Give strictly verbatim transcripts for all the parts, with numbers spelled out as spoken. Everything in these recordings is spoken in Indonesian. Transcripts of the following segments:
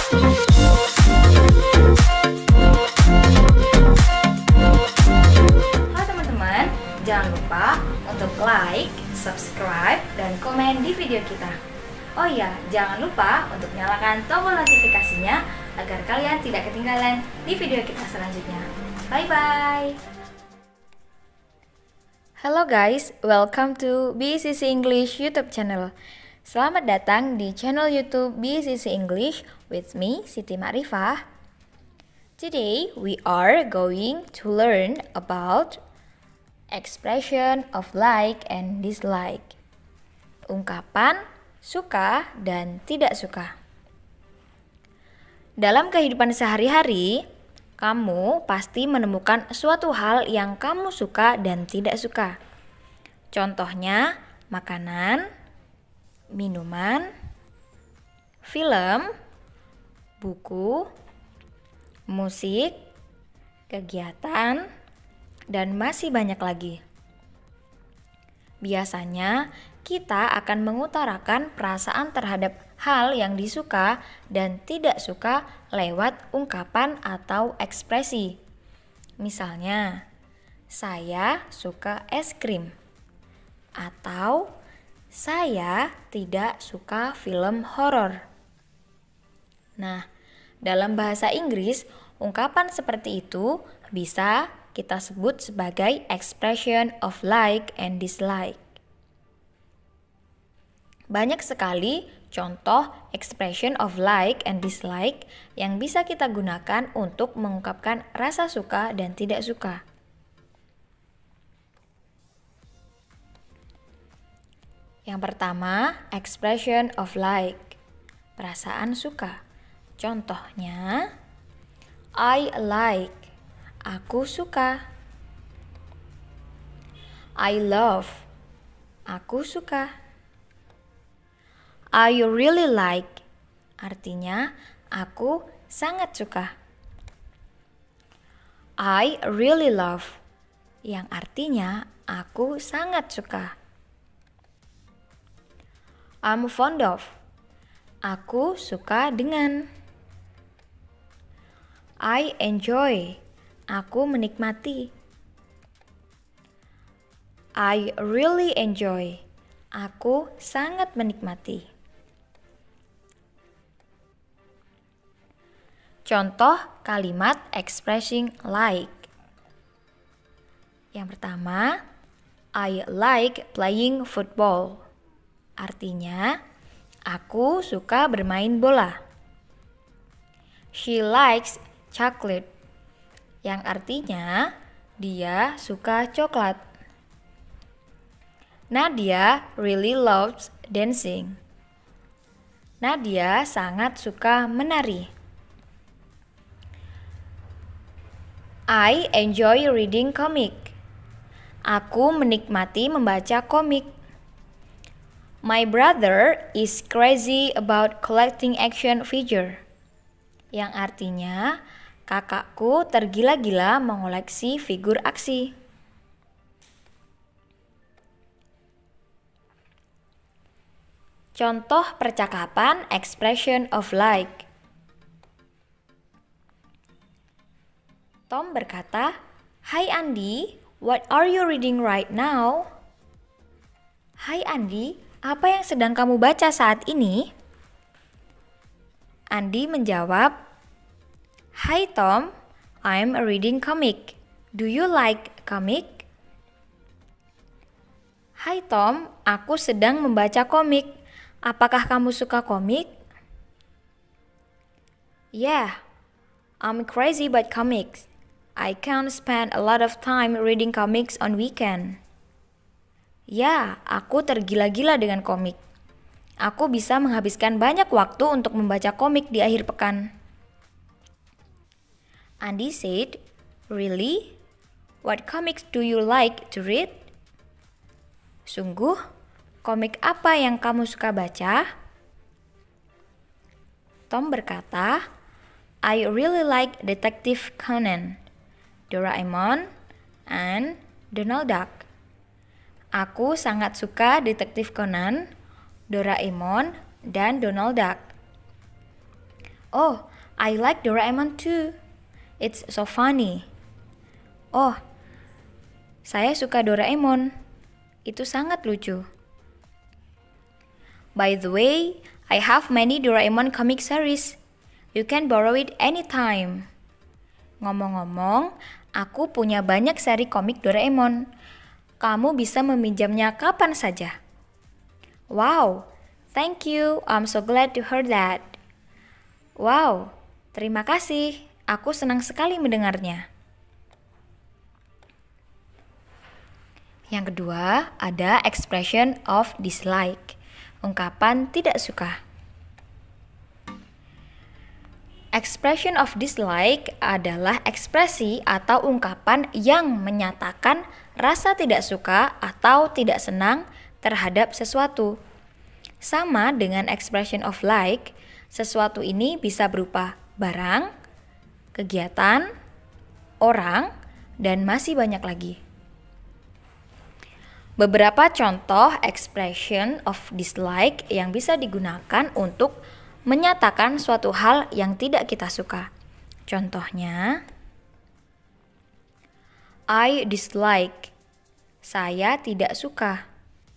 Halo teman-teman, jangan lupa untuk like, subscribe, dan komen di video kita. Oh iya, jangan lupa untuk nyalakan tombol notifikasinya agar kalian tidak ketinggalan di video kita selanjutnya. Bye-bye! Halo guys, welcome to B C C English YouTube channel. Selamat datang di channel YouTube B C C English with me, Siti Ma'rifah. Today we are going to learn about expression of like and dislike. Ungkapan suka dan tidak suka. Dalam kehidupan sehari-hari, kamu pasti menemukan suatu hal yang kamu suka dan tidak suka. Contohnya, makanan, minuman, film, buku, musik, kegiatan, dan masih banyak lagi. Biasanya, kita akan mengutarakan perasaan terhadap hal yang disuka dan tidak suka lewat ungkapan atau ekspresi. Misalnya, saya suka es krim, atau saya tidak suka film horor. Nah, dalam bahasa Inggris, ungkapan seperti itu bisa kita sebut sebagai expression of like and dislike. Banyak sekali contoh expression of like and dislike yang bisa kita gunakan untuk mengungkapkan rasa suka dan tidak suka. Yang pertama, expression of like, perasaan suka. Contohnya, I like, aku suka. I love, aku suka. I really like, artinya aku sangat suka. I really love, yang artinya aku sangat suka. I'm fond of, aku suka dengan. I enjoy, aku menikmati. I really enjoy, aku sangat menikmati. Contoh kalimat expressing like. Yang pertama, I like playing football. Artinya, aku suka bermain bola. She likes chocolate, yang artinya dia suka coklat. Nadia really loves dancing. Nadia sangat suka menari. I enjoy reading comic. Aku menikmati membaca komik. My brother is crazy about collecting action figure, yang artinya kakakku tergila-gila mengoleksi figur aksi. Contoh percakapan expression of like. Tom berkata, "Hai Andi, what are you reading right now?" Hai Andi, apa yang sedang kamu baca saat ini? Andi menjawab, "Hi Tom, I'm reading comic. Do you like comic?" Hai Tom, aku sedang membaca komik. Apakah kamu suka komik? Yeah, I'm crazy about comics. I can spend a lot of time reading comics on weekend. Ya, aku tergila-gila dengan komik. Aku bisa menghabiskan banyak waktu untuk membaca komik di akhir pekan. Andi said, "Really? What comics do you like to read?" Sungguh, komik apa yang kamu suka baca? Tom berkata, I really like Detective Conan, Doraemon, and Donald Duck. Aku sangat suka Detektif Conan, Doraemon, dan Donald Duck. Oh, I like Doraemon too. It's so funny. Oh, saya suka Doraemon. Itu sangat lucu. By the way, I have many Doraemon comic series. You can borrow it anytime. Ngomong-ngomong, aku punya banyak seri komik Doraemon. Kamu bisa meminjamnya kapan saja. Wow, thank you. I'm so glad to hear that. Wow, terima kasih. Aku senang sekali mendengarnya. Yang kedua, ada expression of dislike. Ungkapan tidak suka. Expression of dislike adalah ekspresi atau ungkapan yang menyatakan rasa tidak suka atau tidak senang terhadap sesuatu. Sama dengan expression of like, sesuatu ini bisa berupa barang, kegiatan, orang, dan masih banyak lagi. Beberapa contoh expression of dislike yang bisa digunakan untuk menyatakan suatu hal yang tidak kita suka. Contohnya, I dislike. Saya tidak suka.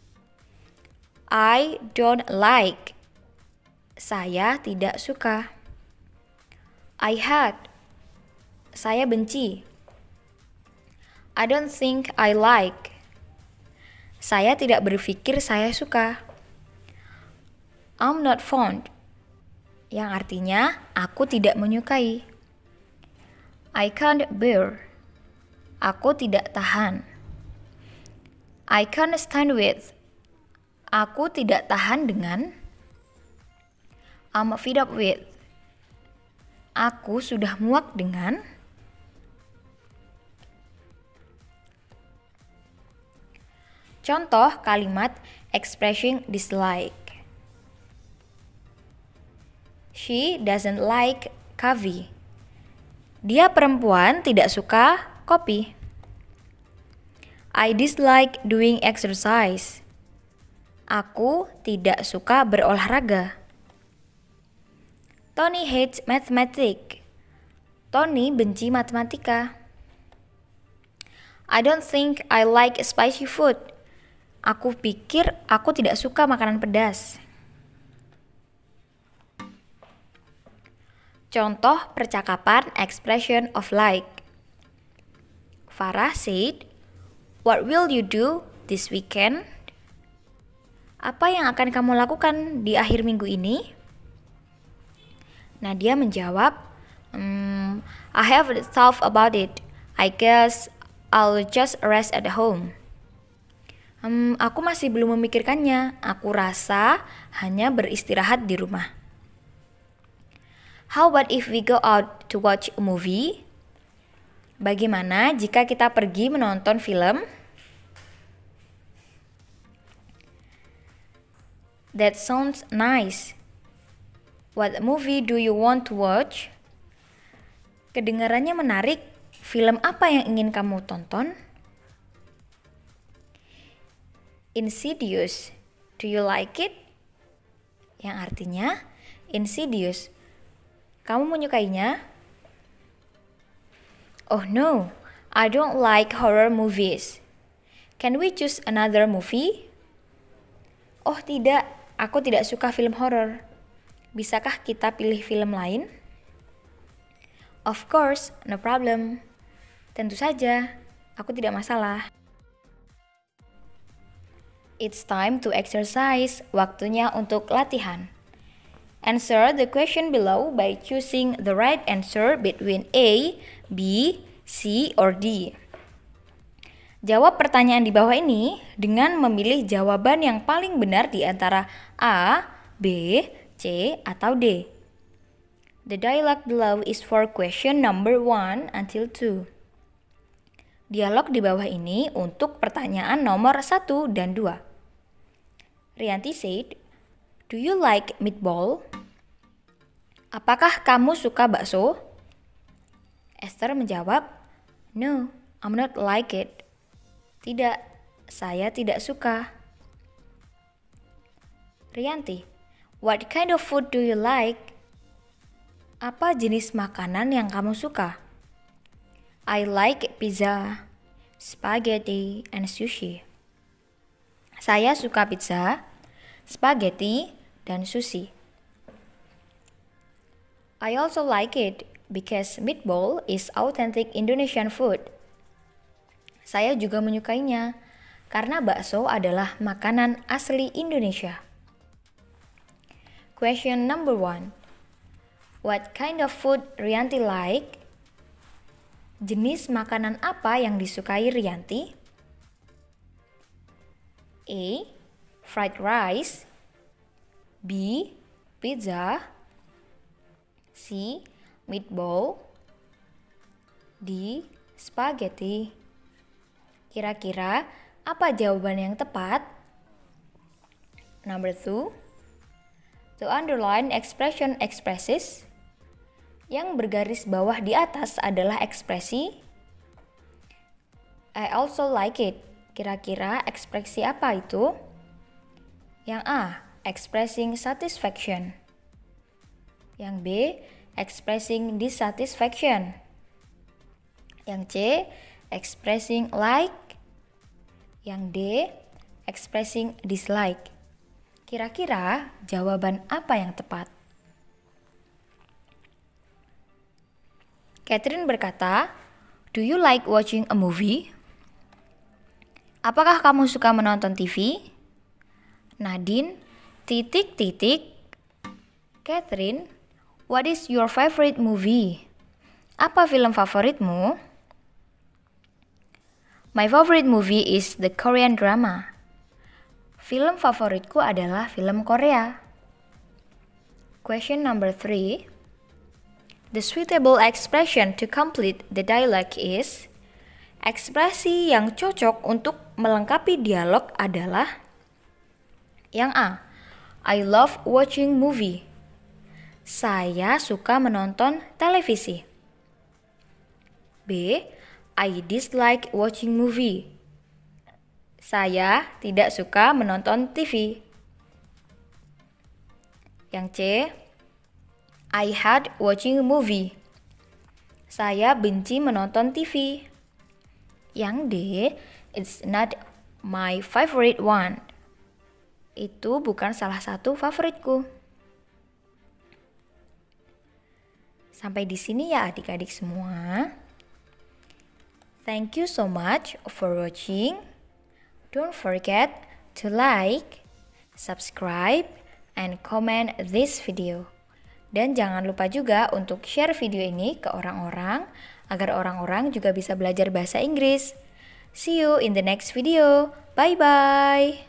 I don't like. Saya tidak suka. I hate. Saya benci. I don't think I like. Saya tidak berpikir saya suka. I'm not fond. Yang artinya aku tidak menyukai. I can't bear. Aku tidak tahan. I can't stand with. Aku tidak tahan dengan. I'm fed up with. Aku sudah muak dengan. Contoh kalimat expressing dislike. She doesn't like coffee. Dia perempuan tidak suka kopi. I dislike doing exercise. Aku tidak suka berolahraga. Tony hates mathematics. Tony benci matematika. I don't think I like spicy food. Aku pikir aku tidak suka makanan pedas. Contoh percakapan expression of like. Farah said, "What will you do this weekend?" Apa yang akan kamu lakukan di akhir minggu ini? Nadia menjawab, hmm, I haven't thought about it. I guess I'll just rest at home. Hmm, aku masih belum memikirkannya. Aku rasa hanya beristirahat di rumah. How about if we go out to watch a movie? Bagaimana jika kita pergi menonton film? That sounds nice. What movie do you want to watch? Kedengarannya menarik. Film apa yang ingin kamu tonton? Insidious. Do you like it? Yang artinya Insidious. Kamu menyukainya? Oh no, I don't like horror movies. Can we choose another movie? Oh tidak, aku tidak suka film horor. Bisakah kita pilih film lain? Of course, no problem. Tentu saja, aku tidak masalah. It's time to exercise. Waktunya untuk latihan. Answer the question below by choosing the right answer between A, B, C, or D. Jawab pertanyaan di bawah ini dengan memilih jawaban yang paling benar di antara A, B, C, atau D. The dialogue below is for question number one until two. Dialog di bawah ini untuk pertanyaan nomor satu dan dua. Rianti said, "Do you like meatball?" Apakah kamu suka bakso? Esther menjawab, "No, I'm not like it." Tidak, saya tidak suka. Rianti, "What kind of food do you like?" Apa jenis makanan yang kamu suka? I like pizza, spaghetti, and sushi. Saya suka pizza, spaghetti, dan sushi. I also like it because meatball is authentic Indonesian food. Saya juga menyukainya karena bakso adalah makanan asli Indonesia. Question number one. What kind of food Rianti like? Jenis makanan apa yang disukai Rianti? A. Fried rice. B. Pizza. C. Meatball. D. Spaghetti. Kira-kira apa jawaban yang tepat? Number two. To underline expression expresses. Yang bergaris bawah di atas adalah ekspresi I also like it. Kira-kira ekspresi apa itu? Yang A. Expressing satisfaction. Yang B. Expressing dissatisfaction. Yang C. Expressing like. Yang D. Expressing dislike. Kira-kira jawaban apa yang tepat? Catherine berkata, "Do you like watching a movie?" Apakah kamu suka menonton T V? Nadine, titik titik. Catherine, what is your favorite movie? Apa film favoritmu? My favorite movie is the Korean drama. Film favoritku adalah film Korea. Question number three. The suitable expression to complete the dialogue is. Ekspresi yang cocok untuk melengkapi dialog adalah yang A. I love watching movie. Saya suka menonton televisi. B. I dislike watching movie. Saya tidak suka menonton T V. Yang C. I hate watching a movie. Saya benci menonton T V. Yang D. It's not my favorite one. Itu bukan salah satu favoritku. Sampai di sini ya adik-adik semua. Thank you so much for watching. Don't forget to like, subscribe, and comment this video. Dan jangan lupa juga untuk share video ini ke orang-orang agar orang-orang juga bisa belajar bahasa Inggris. See you in the next video. Bye-bye.